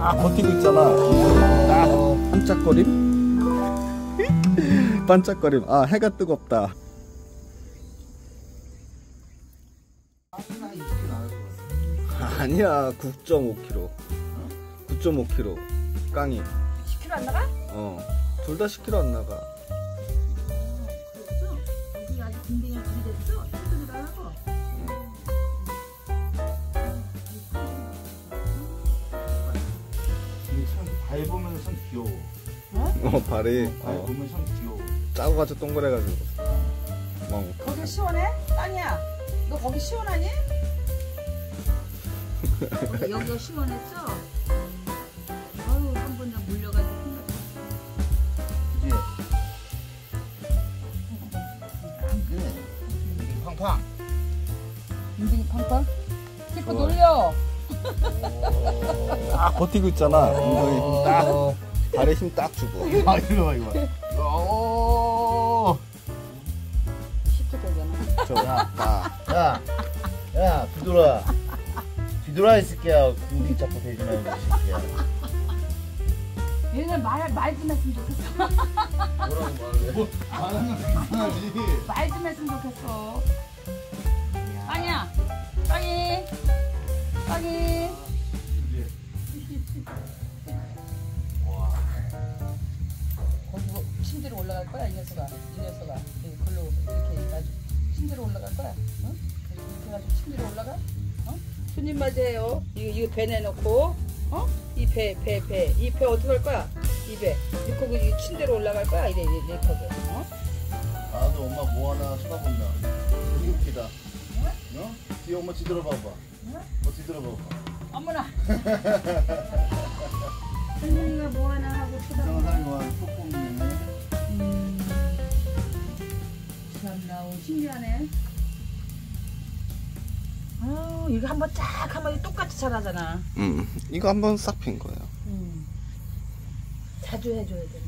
버티고 있잖아. 반짝거림? 반짝거림. 아, 해가 뜨겁다. 아니야, 9.5kg. 9.5kg. 깡이. 10kg 안 나가? 둘 다 10kg 안 나가. 그랬어? 여기 아직 군대에 불이 됐어? 힘들어 하고. 발 보면 참 귀여워. 발이. 발 보면 참 귀여워. 작아가지고 동그래가지고. 거기 시원해? 땅이야. 너 거기 시원하니? 여기가 시원했어? 아유, 한 번 다 물려가지고 힘들어. 그치? 안 그래. 팡팡. 인중이 팡팡? 키퍼 놀려. 버티고 있잖아. 엉덩이 딱. 발에 힘 딱 주고. 아, 이거 봐, 이거 봐. 오. 10초 되잖아. 야, 뒤돌아. 뒤돌아, 이 새끼야. 군디 잡고 되지 말고, 이 새끼야. 얘는 말 좀 했으면 좋겠어. 뭐라고 말해? 뭐, 말하면 그만하지. 말 좀 했으면 좋겠어. 빵이야. 빵이. 거기 뭐 침대로 올라갈 거야, 이 녀석아. 글로 이렇게 해가지고 침대로 올라갈 거야. 응? 이렇게 해가지고 침대로 올라가? 손님 맞이해요. 이거 배 내놓고, 이 배. 이 배 어떻게 할 거야? 이 배. 이렇게 침대로 올라갈 거야? 이렇게. 나도 엄마 뭐 하나 쳐다본다. 되게 웃기다. 어? 뒤에 엄마 뒤돌아봐봐. 뒤돌아봐봐. 어머나. 할머니가 뭐 하나 하고 이상한 쳐다보고. 사람이 와서 톡 뽑네. 참나, 신기하네. 이거 한번 쫙 하면 똑같이 자라잖아. 이거 한번 싹 핀 거야. 자주 해줘야 되는데.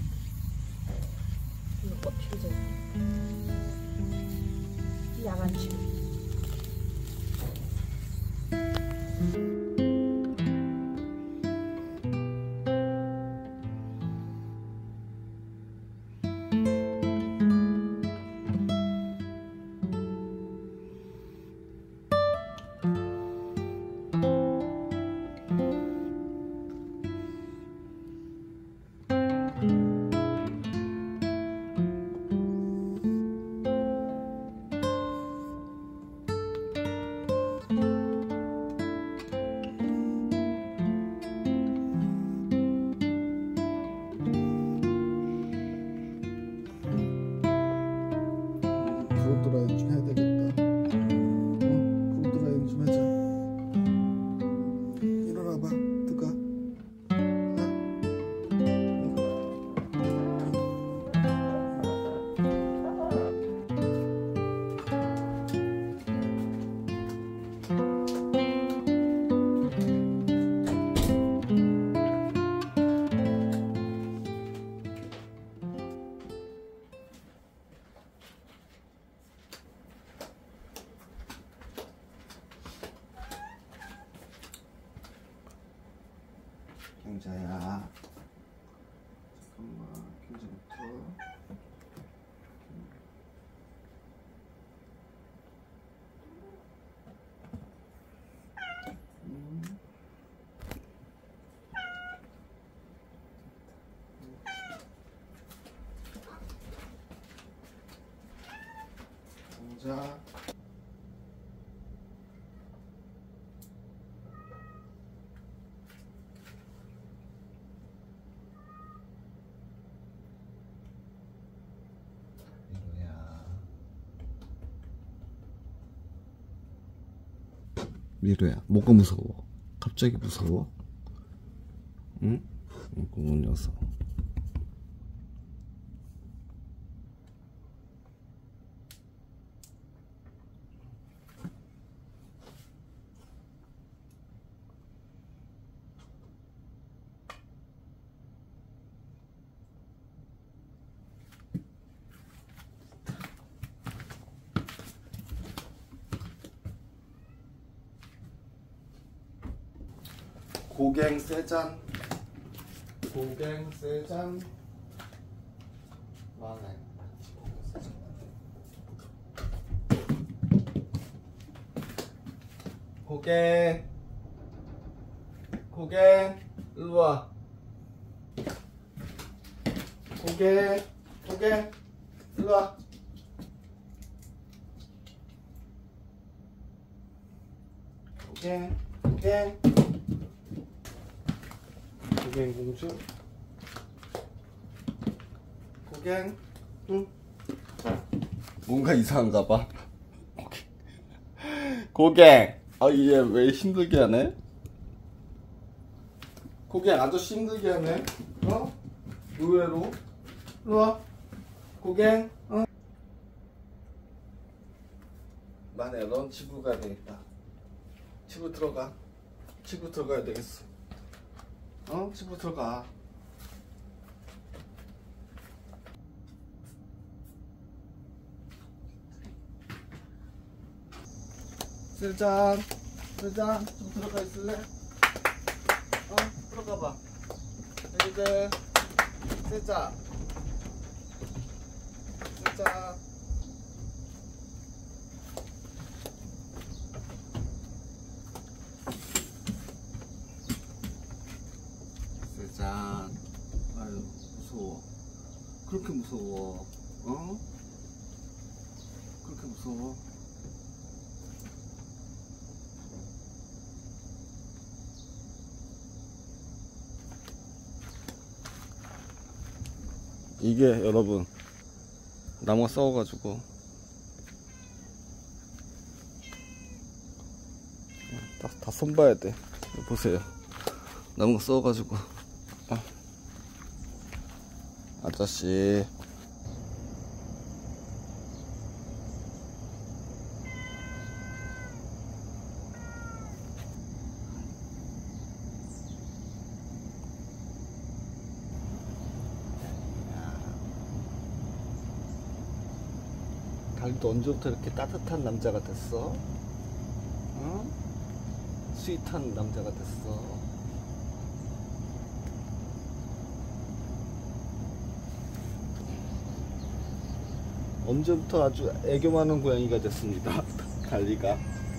이거 꼭 필요해. 야간치료. 브로드라인 좀 해야 되겠다. 브로드라인 좀 하자. 일어나봐, 뜨가. 경자야, 잠깐만. 경자부터. 경자. 미루야, 뭐가 무서워? 갑자기 무서워? 응? 고운 녀석. 고갱 세잔. 고갱 세잔 망해. 고갱 고갱 일로와. 고갱 고갱 일로와. 고갱 고갱 고갱 공주. 고갱. 응. 뭔가 이상한가 봐. 고갱. 아, 얘 왜 힘들게 하네? 고갱 아저씨 힘들게 하네. 어? 의외로. 일로와. 고갱. 어? 만에 넌 집으로 가야 되겠다. 집으로 들어가. 집으로 들어가야 되겠어. 어? 집으로 들어가. 세잔 세잔 좀 들어가 있을래? 어? 들어가 봐. 여기들 세잔 세잔. 세잔. 아유 무서워. 그렇게 무서워. 어? 그렇게 무서워. 이게 여러분 나무가 썩어가지고 다 손봐야 돼. 보세요. 나무가 썩어가지고. 아저씨 달도 언제부터 이렇게 따뜻한 남자가 됐어? 어? 스윗한 남자가 됐어. 언제부터 아주 애교 많은 고양이가 됐습니다. 달리가.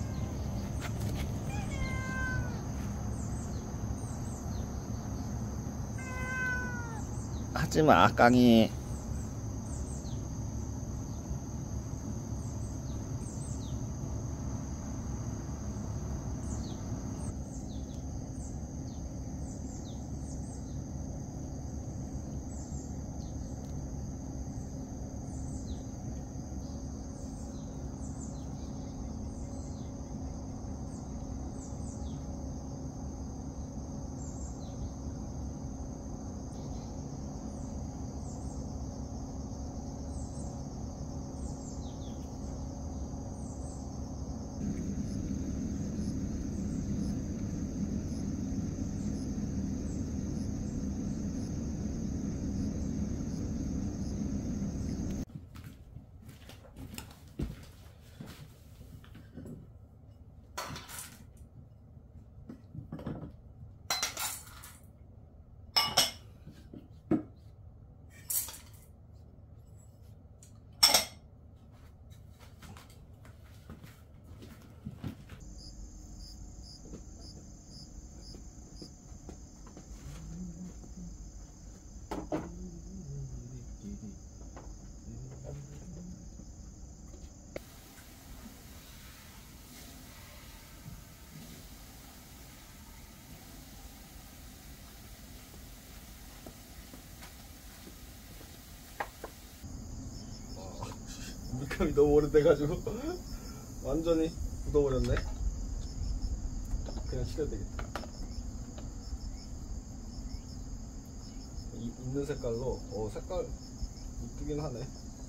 하지마 깡이. 물감이 너무 오래돼가지고 완전히 굳어버렸네. 그냥 칠해야 되겠다. 있는 색깔로. 색깔 이쁘긴 하네.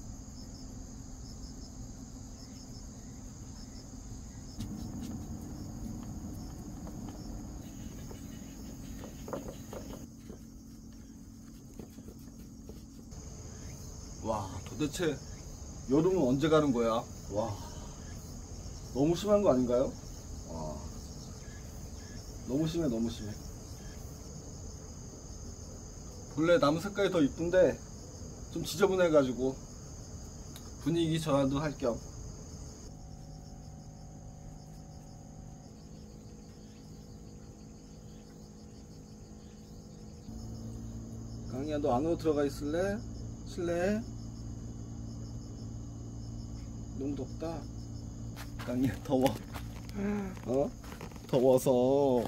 와, 도대체 여름은 언제 가는 거야? 와, 너무 심한 거 아닌가요? 와, 너무 심해, 너무 심해. 본래 나무 색깔이 더 이쁜데 좀 지저분해가지고 분위기 전환도 할 겸. 강이야, 너 안으로 들어가 있을래? 실내에? 너무 덥다. 강이야, 더워. 어? 더워서.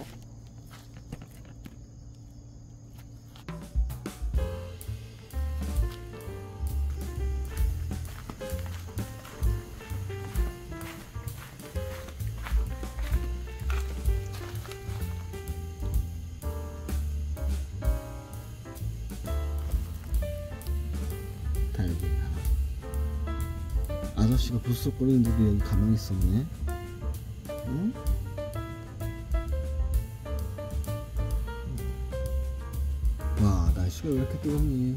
달걀. 아저씨가 부스럭거리는데도 여기 가만히 있었네. 응? 와, 날씨가 왜 이렇게 뜨겁니?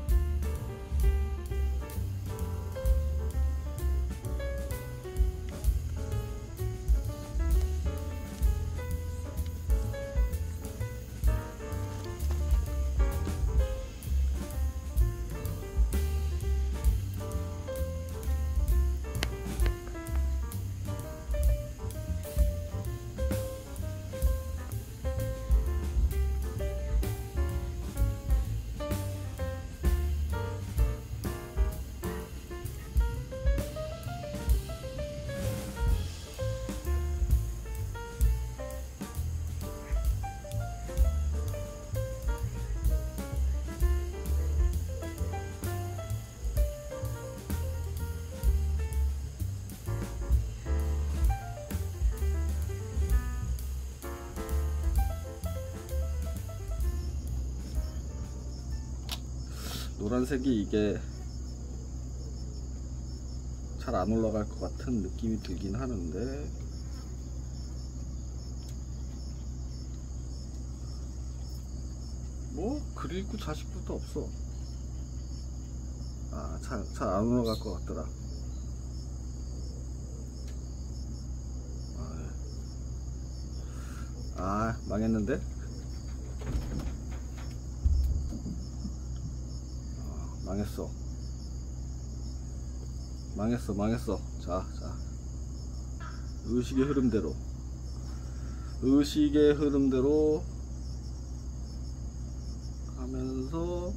노란색이 이게 잘 안 올라갈 것 같은 느낌이 들긴 하는데, 뭐 그리고 자식부터 없어. 아, 잘 안 올라갈 것 같더라. 아, 망했는데? 망했어. 자, 의식의 흐름대로 하면서,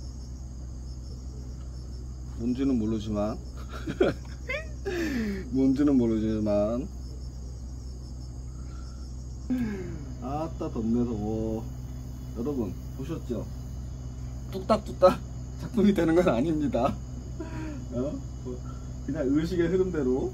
뭔지는 모르지만 아따 덥네. 더워. 여러분 보셨죠? 뚝딱뚝딱 작품이 되는 건 아닙니다. 그냥 의식의 흐름대로.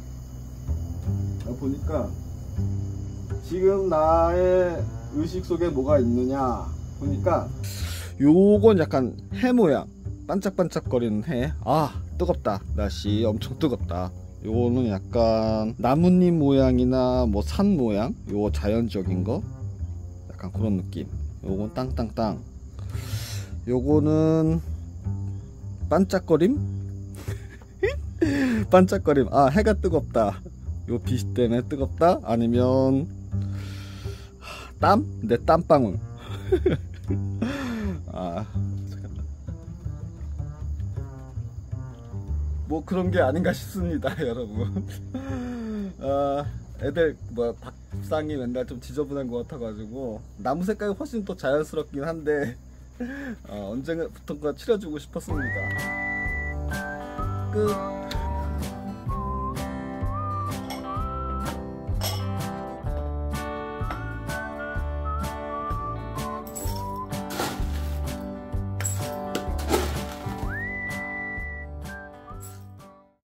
보니까 지금 나의 의식 속에 뭐가 있느냐 보니까, 요건 약간 해 모양, 반짝반짝거리는 해. 아, 뜨겁다. 날씨 엄청 뜨겁다. 요거는 약간 나뭇잎 모양이나 뭐 산 모양, 요거 자연적인 거 약간 그런 느낌. 요건 땅땅땅. 요거는 반짝거림. 아, 해가 뜨겁다. 요 빛 때문에 뜨겁다. 아니면 땀? 내 땀방울. 아, 뭐 그런 게 아닌가 싶습니다, 여러분. 아, 애들 뭐 밥상이 맨날 좀 지저분한 것 같아가지고 나무 색깔이 훨씬 더 자연스럽긴 한데, 언제부턴가 칠해주고 싶었습니다. 끝.